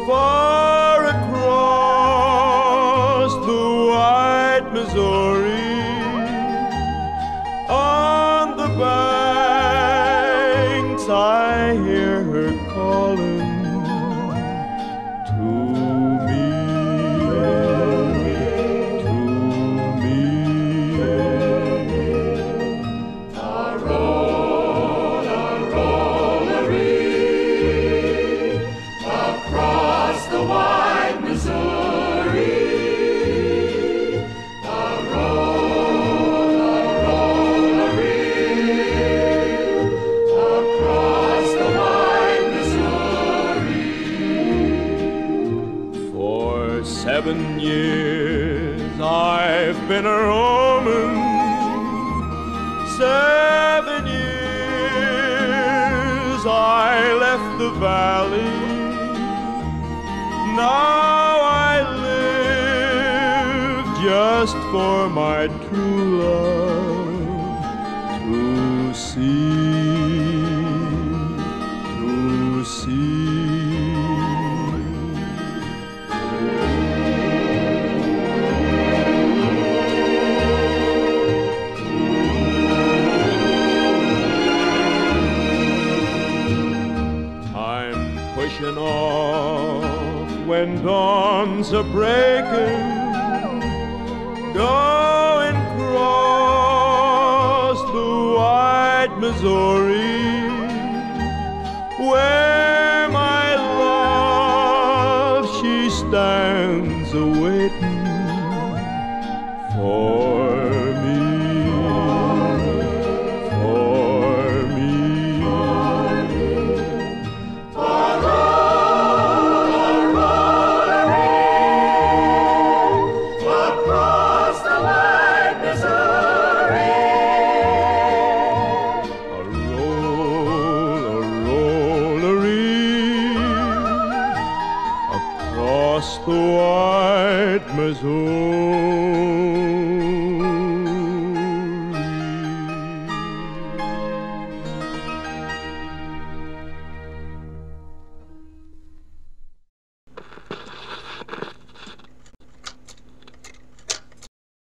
far across the white Missouri, on the banks I hear her calling to me, to me. A-roll-a-roll-a-ree across the wide Missouri. A-roll-a-roll-a-ree across the wide Missouri. For 7 years I've been a roaming, 7 years I left the valley. Now I live just for my true love to see, to see. Pushing off when dawn's a breaking, going across the wide Missouri, where my love she stands a-waiting for me, for me. Across the wide Missouri. A-roll-a-roll-a-ree across the wide Missouri.